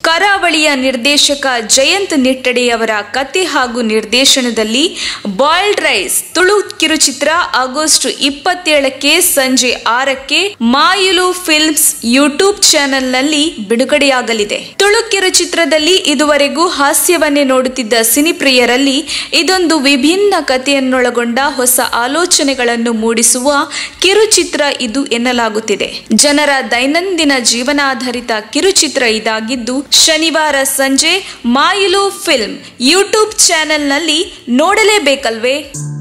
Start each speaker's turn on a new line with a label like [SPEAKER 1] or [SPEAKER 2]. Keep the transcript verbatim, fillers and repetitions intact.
[SPEAKER 1] ಕರಾವಳಿಯ ನಿರ್ದೇಶಕ ಜಯಂತ್ ನಿಟ್ಟಡೆಯವರ ಕತೆ ಹಾಗೂ ನಿರ್ದೇಶನದಲ್ಲಿ ಬಾಯ್ಲ್ಡ್ ರೈಸ್ ತುಳು ಕಿರುಚಿತ್ರ ಆಗಸ್ಟ್ ಇಪ್ಪತ್ತೇಳಕ್ಕೆ ಸಂಜೆ ಆರಕ್ಕೆ ಮಾಯುಲು ಫಿಲ್ಮ್ಸ್ ಯೂಟ್ಯೂಬ್ ಚಾನೆಲ್ನಲ್ಲಿ ಬಿಡುಗಡೆಯಾಗಲಿದೆ. ತುಳು ಕಿರುಚಿತ್ರದಲ್ಲಿ ಇದುವರೆಗೂ ಹಾಸ್ಯವನ್ನೇ ನೋಡುತ್ತಿದ್ದ ಸಿನಿಪ್ರಿಯರಲ್ಲಿ ಇದೊಂದು ವಿಭಿನ್ನ ಕಥೆಯನ್ನೊಳಗೊಂಡ ಹೊಸ ಆಲೋಚನೆಗಳನ್ನು ಮೂಡಿಸುವ ಕಿರುಚಿತ್ರ ಇದು ಎನ್ನಲಾಗುತ್ತಿದೆ. ಜನರ ದೈನಂದಿನ ಜೀವನಾಧಾರಿತ ಕಿರುಚಿತ್ರ ಇದಾಗಿದ್ದು ಶನಿವಾರ ಸಂಜೆ ಮಾಯುಲು ಫಿಲ್ಮ್ ಯೂಟ್ಯೂಬ್ ಚಾನೆಲ್ನಲ್ಲಿ ನೋಡಲೇಬೇಕಲ್ವೇ?